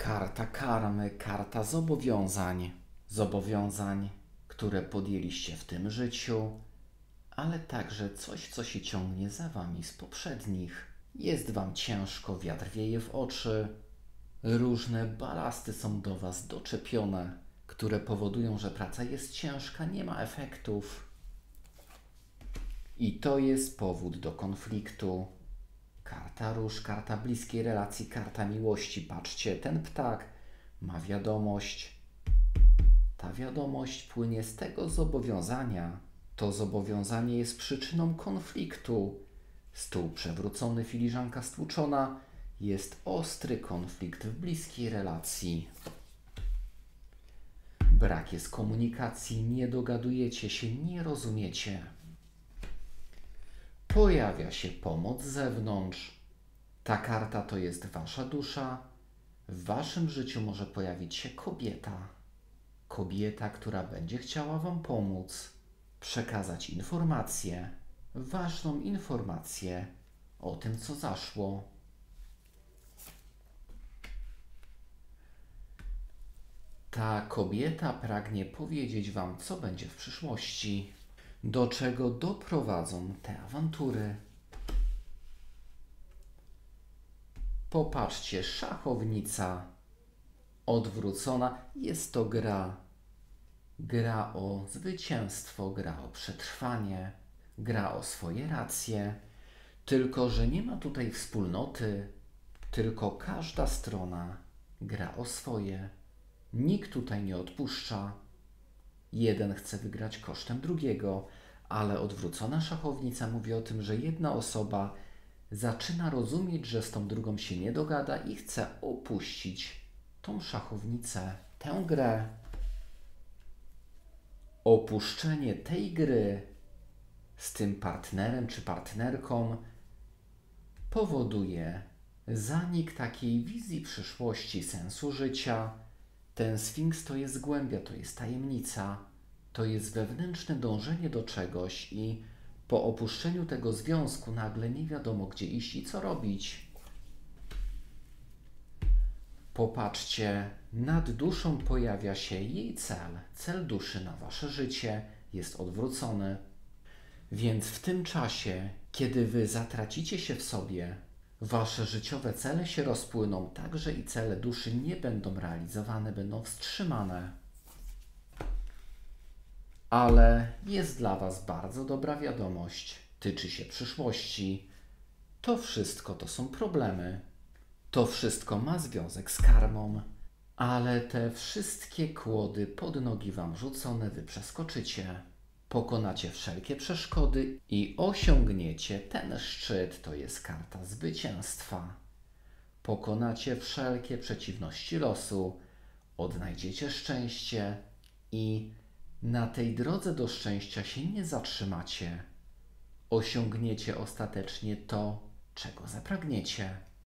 Karta karmy, karta zobowiązań. Zobowiązań, które podjęliście w tym życiu, ale także coś, co się ciągnie za wami z poprzednich. Jest wam ciężko, wiatr wieje w oczy. Różne balasty są do was doczepione, które powodują, że praca jest ciężka, nie ma efektów. I to jest powód do konfliktu. Karta róż, karta bliskiej relacji, karta miłości. Patrzcie, ten ptak ma wiadomość. Ta wiadomość płynie z tego zobowiązania. To zobowiązanie jest przyczyną konfliktu. Stół przewrócony, filiżanka stłuczona. Jest ostry konflikt w bliskiej relacji. Brak jest komunikacji, nie dogadujecie się, nie rozumiecie. Pojawia się pomoc z zewnątrz. Ta karta to jest wasza dusza. W waszym życiu może pojawić się kobieta. Kobieta, która będzie chciała wam pomóc, przekazać informację, ważną informację o tym, co zaszło. Ta kobieta pragnie powiedzieć wam, co będzie w przyszłości, do czego doprowadzą te awantury. Popatrzcie, szachownica odwrócona. Jest to gra. Gra o zwycięstwo, gra o przetrwanie, gra o swoje racje. Tylko że nie ma tutaj wspólnoty, tylko każda strona gra o swoje. Nikt tutaj nie odpuszcza. Jeden chce wygrać kosztem drugiego, ale odwrócona szachownica mówi o tym, że jedna osoba zaczyna rozumieć, że z tą drugą się nie dogada i chce opuścić tą szachownicę, tę grę. Opuszczenie tej gry z tym partnerem czy partnerką powoduje zanik takiej wizji przyszłości, sensu życia. Ten sfinks to jest głębia, to jest tajemnica, to jest wewnętrzne dążenie do czegoś i po opuszczeniu tego związku nagle nie wiadomo, gdzie iść i co robić. Popatrzcie, nad duszą pojawia się jej cel. Cel duszy na wasze życie jest odwrócony. Więc w tym czasie, kiedy wy zatracicie się w sobie, wasze życiowe cele się rozpłyną, także i cele duszy nie będą realizowane, będą wstrzymane. Ale jest dla was bardzo dobra wiadomość. Tyczy się przyszłości. To wszystko to są problemy. To wszystko ma związek z karmą. Ale te wszystkie kłody pod nogi wam rzucone wy przeskoczycie. Pokonacie wszelkie przeszkody i osiągniecie ten szczyt, to jest karta zwycięstwa. Pokonacie wszelkie przeciwności losu, odnajdziecie szczęście i na tej drodze do szczęścia się nie zatrzymacie. Osiągniecie ostatecznie to, czego zapragniecie.